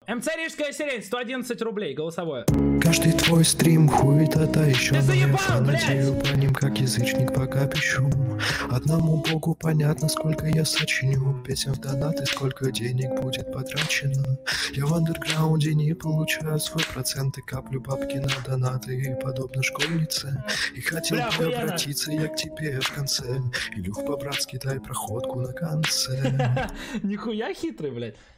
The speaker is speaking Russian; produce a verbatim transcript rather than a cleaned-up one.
МЦ Рижская сирень, сто одиннадцать рублей, голосовое. Каждый твой стрим хуета-то еще Ты заебал, фанатею блядь! по ним, как язычник, пока пишу. Одному богу понятно, сколько я сочиню песен в донаты, сколько денег будет потрачено. Я в андерграунде не получаю свой процент и каплю бабки на донаты, и подобно школьнице. И хотел Бля, бы охуенно. обратиться я к тебе в конце. Илюх, по-братски дай проходку на конце. Нихуя хитрый, блядь.